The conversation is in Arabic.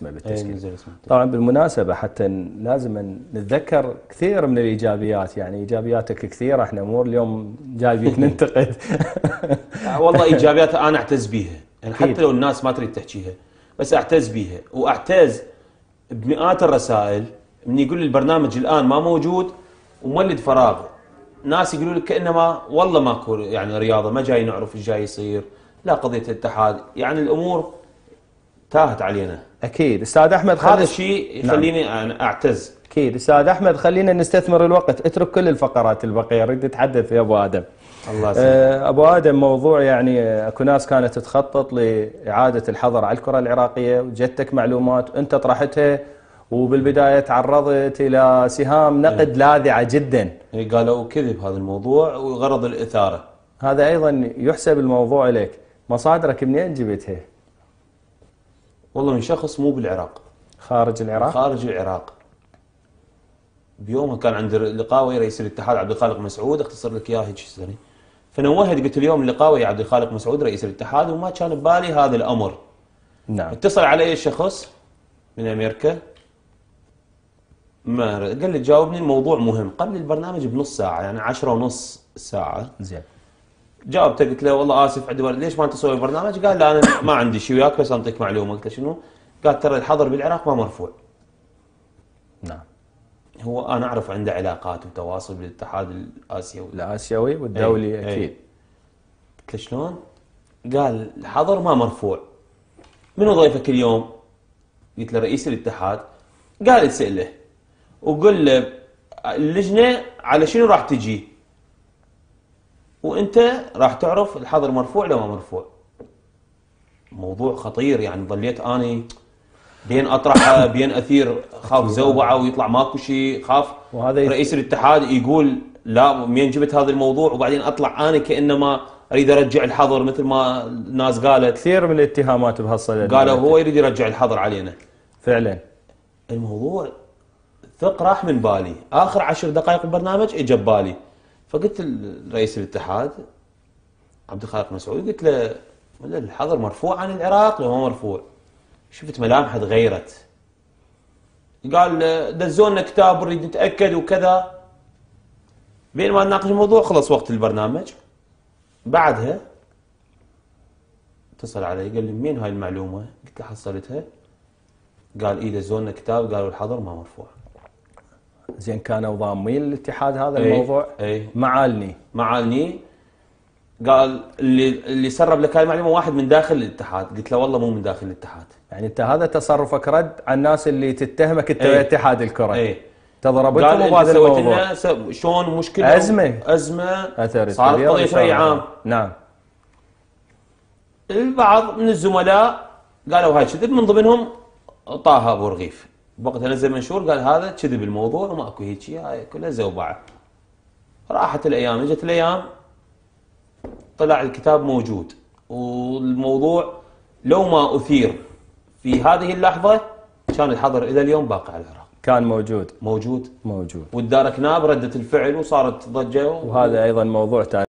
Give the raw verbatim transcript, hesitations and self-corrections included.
اسمه بالتسجيل. اي نزل اسمه. طبعا بالمناسبه حتى لازم نتذكر كثير من الايجابيات، يعني ايجابياتك كثيره، احنا مو اليوم جايبيك ننتقد. والله ايجابيات انا اعتز بيها، يعني حتى لو الناس ما تريد تحكيها بس اعتز بيها، واعتز بمئات الرسائل من يقول لي البرنامج الان ما موجود ومولد فراغ. ناس يقولوا لك كانما والله ماكو يعني رياضه، ما جاي نعرف ايش جاي يصير، لا قضيه الاتحاد، يعني الامور تاهت علينا. اكيد استاذ احمد، هذا الشيء يخليني نعم. انا اعتز. اكيد استاذ احمد، خلينا نستثمر الوقت، اترك كل الفقرات البقيه، اريد اتحدث يا ابو ادم. الله يسلمك. أه ابو ادم، موضوع يعني اكو ناس كانت تخطط لاعاده الحظر على الكره العراقيه، وجتك معلومات انت طرحتها، وبالبدايه تعرضت الى سهام نقد إيه؟ لاذعه جدا. إيه قالوا كذب هذا الموضوع وغرض الاثاره. هذا ايضا يحسب الموضوع لك، مصادرك منين جبتها؟ والله من شخص مو بالعراق، خارج العراق؟ خارج العراق. بيومها كان عند لقاء ويا رئيس الاتحاد عبد الخالق مسعود، اختصر لك اياه هيك سري. فنوهت قلت اليوم اللقاء ويا عبد الخالق مسعود رئيس الاتحاد، وما كان ببالي هذا الامر. نعم. اتصل علي شخص من امريكا، ما قال لي جاوبني الموضوع مهم قبل البرنامج بنص ساعه، يعني عشرة ونص ساعه. زين. جاوبته قلت له والله اسف عندي ورد. ليش ما انت تسوي البرنامج؟ قال لا انا ما عندي شيء وياك بس انطيك معلومه. قلت له شنو؟ قال ترى الحظر بالعراق ما مرفوع. نعم. هو انا اعرف عنده علاقات وتواصل بالاتحاد الاسيوي الاسيوي والدولي. اي اكيد. اي. قلت له شلون؟ قال الحظر ما مرفوع. منو ضيفك اليوم؟ قلت له رئيس الاتحاد. قال اساله وقل له اللجنه على شنو راح تجي، وانت راح تعرف الحظر مرفوع لو ما مرفوع. موضوع خطير، يعني ظليت اني بين اطرحه بين اثير، خاف زوبعه ويطلع ماكو شيء، خاف وهذا رئيس الاتحاد يقول لا منين جبت هذا الموضوع، وبعدين اطلع انا كانما اريد ارجع الحظر مثل ما الناس قالت. كثير من الاتهامات بهالصدد، قالوا هو يريد يرجع الحظر علينا. فعلا الموضوع ثق راح من بالي، اخر عشر دقائق البرنامج اجى ببالي، فقلت لرئيس الاتحاد عبد الخالق مسعود قلت له الحظر مرفوع عن العراق لو ما مرفوع؟ شفت ملامحه تغيرت. قال دزونا كتاب نريد نتاكد وكذا. بين ما نناقش الموضوع خلص وقت البرنامج. بعدها اتصل علي قال لي مين هاي المعلومه؟ قلت له حصلتها. قال اي دزونا كتاب قالوا الحظر ما مرفوع. زين، كانوا ضامين الاتحاد هذا ايه الموضوع؟ ايه معالني معالني. قال اللي اللي سرب لك هاي المعلومه واحد من داخل الاتحاد. قلت له والله مو من داخل الاتحاد. يعني انت هذا تصرفك رد على الناس اللي تتهمك انت ايه اتحاد الكره. ايه تضربتهم بهذا الموضوع. شلون مشكله؟ ازمه ازمه اثرت صارت قضيه راي عام. نعم. البعض من الزملاء قالوا هاي كذب، من ضمنهم طه ابو رغيف. بوقتها نزل منشور قال هذا كذب الموضوع وماكو هيك، هاي كلها زوبعه. راحت الايام، اجت الايام طلع الكتاب موجود، والموضوع لو ما اثير في هذه اللحظه كان الحظر الى اليوم باقي على العراق. كان موجود موجود موجود وتداركناه برده الفعل وصارت ضجه و... وهذا ايضا موضوع ثاني.